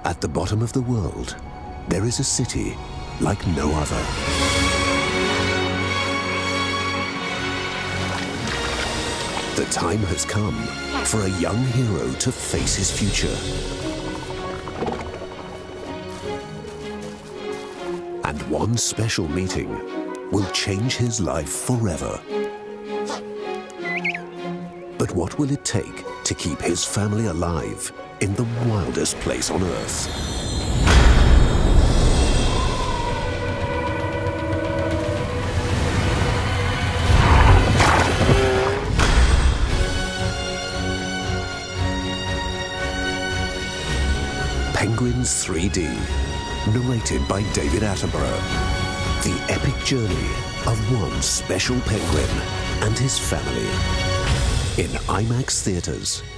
At the bottom of the world, there is a city like no other. The time has come for a young hero to face his future. And one special meeting will change his life forever. But what will it take to keep his family alive in the wildest place on Earth? Penguins 3D, narrated by David Attenborough. The epic journey of one special penguin and his family. In IMAX theaters.